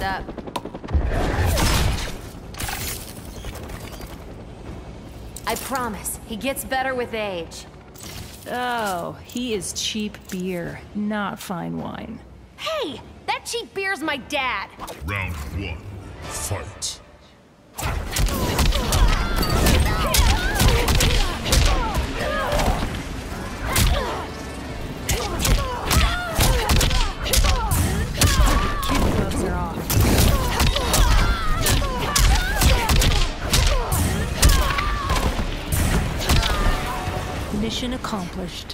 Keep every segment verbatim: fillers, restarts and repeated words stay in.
up. I promise, he gets better with age. Oh, he is cheap beer, not fine wine. Hey! That cheap beer's my dad! Round one, fight. Kid gloves are off. Mission accomplished.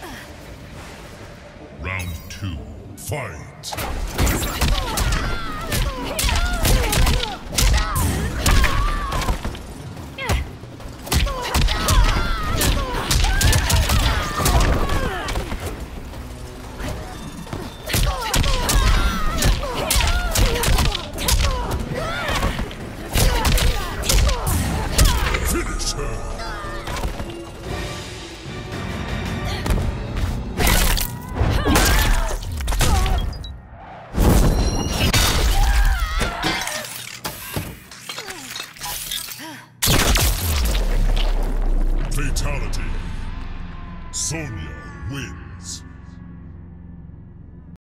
Round two, fight. Finish her. Fatality. Sonya wins.